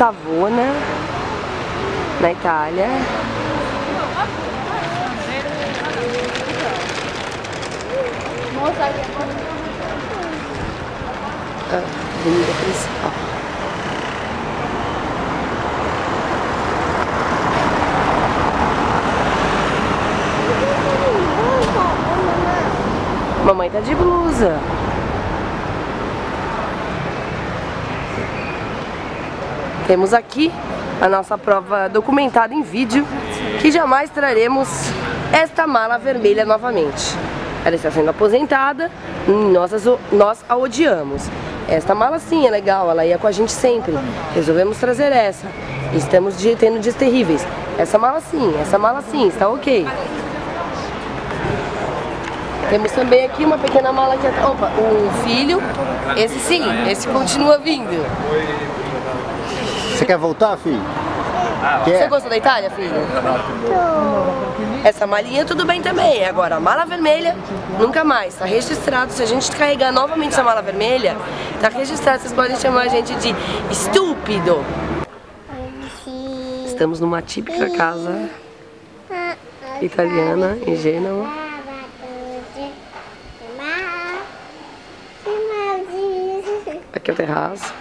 Savona, na Itália. Avenida principal. Mamãe tá de blusa. Temos aqui a nossa prova documentada em vídeo, que jamais traremos esta mala vermelha novamente. Ela está sendo aposentada e nós a odiamos. Esta mala sim é legal, ela ia com a gente sempre. Resolvemos trazer essa. Estamos tendo dias terríveis. Essa mala sim, está ok. Temos também aqui uma pequena mala que... Opa, o filho, esse sim, esse continua vindo. Você quer voltar, filho? Você gostou da Itália, filho? Essa malinha tudo bem também. Agora, a mala vermelha, nunca mais. Tá registrado. Se a gente carregar novamente essa mala vermelha, tá registrado. Vocês podem chamar a gente de estúpido. Estamos numa típica casa italiana em Gênova. Aqui é o terraço.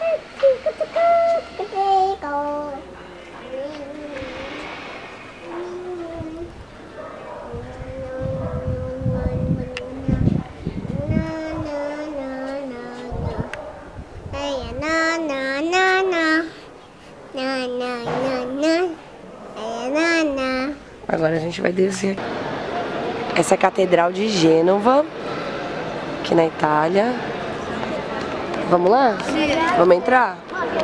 Agora a gente vai descer. Essa é a Catedral de Gênova, aqui na Itália. Vamos lá? Vamos entrar?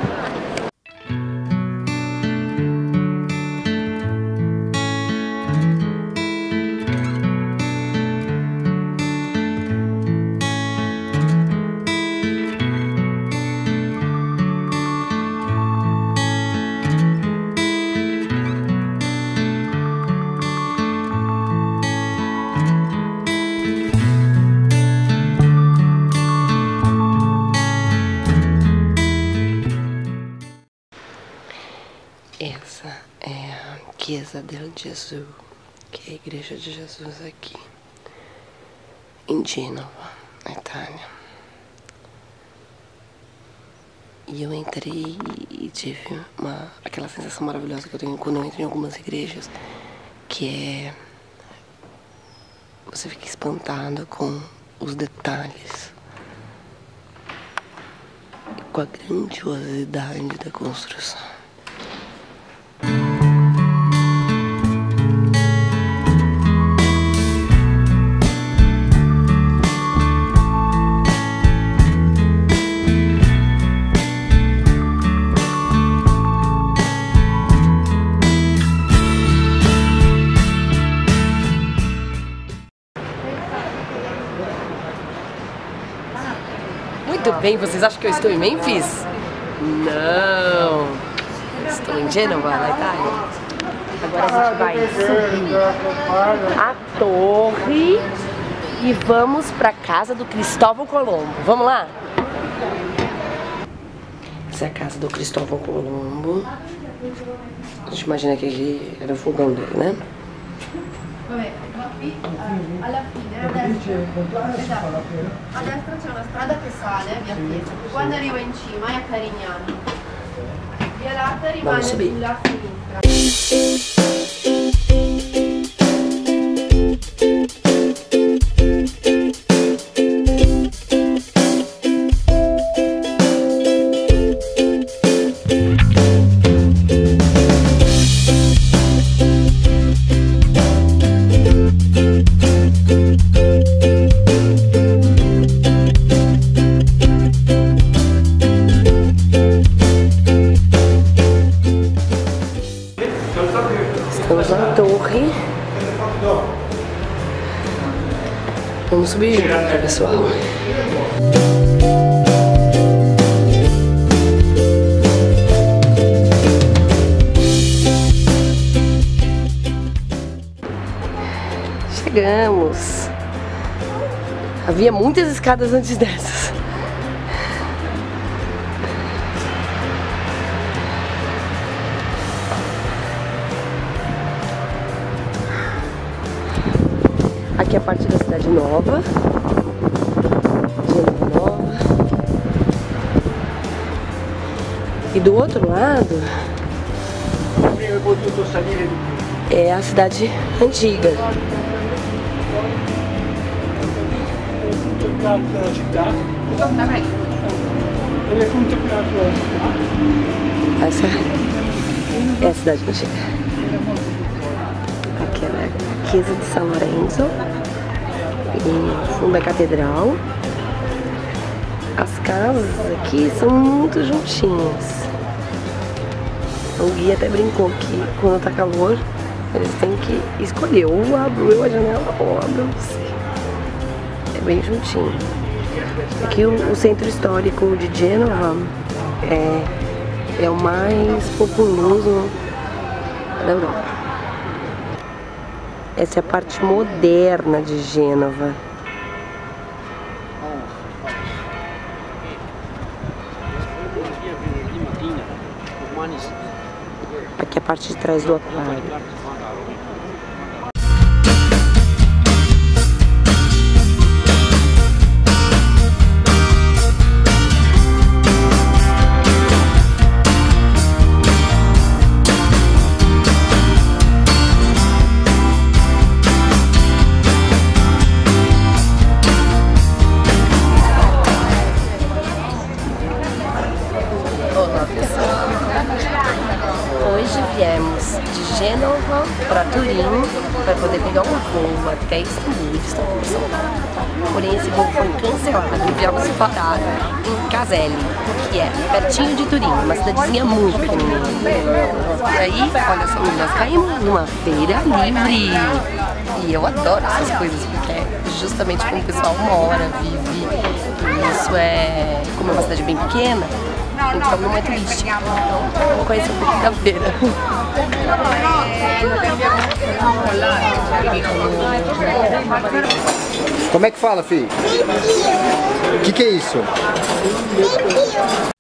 Essa é a Chiesa del Gesù, que é a Igreja de Jesus aqui em Gênova, na Itália. E eu entrei e tive aquela sensação maravilhosa que eu tenho quando eu entro em algumas igrejas, que é... você fica espantado com os detalhes, com a grandiosidade da construção. Muito bem, vocês acham que eu estou em Memphis? Não! Estou em Gênova, na Itália. Agora a gente vai subir a torre e vamos para a casa do Cristóvão Colombo. Vamos lá? Essa é a casa do Cristóvão Colombo. A gente imagina que aqui era o fogão dele, né? Alla fine, a destra c'è una strada che sale via Chiesa, quando arriva in cima è a Carignano, via Latta rimane sulla sinistra. Estamos na torre. Vamos subir junto, pessoal. Chegamos. Havia muitas escadas antes dessas. Aqui é a parte da cidade nova. Gênova Nova. E do outro lado é a cidade antiga. Essa é a cidade antiga. Aqui é a Chiesa de San Lorenzo. E no fundo da catedral. As casas aqui são muito juntinhas. O guia até brincou que quando tá calor, eles têm que escolher, ou abro eu a janela ou abro você. É bem juntinho. Aqui o centro histórico de Gênova é o mais populoso da Europa. Essa é a parte moderna de Gênova. Aqui é a parte de trás do aquário. Hoje viemos de Gênova para Turim para poder pegar um voo até Istambul, de Istambul, São Paulo. Porém esse voo foi cancelado e viemos parar em Kayseri, que é pertinho de Turim, uma cidadezinha muito pequenininha. E aí, olha só, nós caímos numa feira livre. E eu adoro essas coisas, porque é justamente como o pessoal mora, vive. E isso é, como é uma cidade bem pequena, então não é turística. Então vamos conhecer um pouquinho da feira. Como é que fala, filho? O que é isso?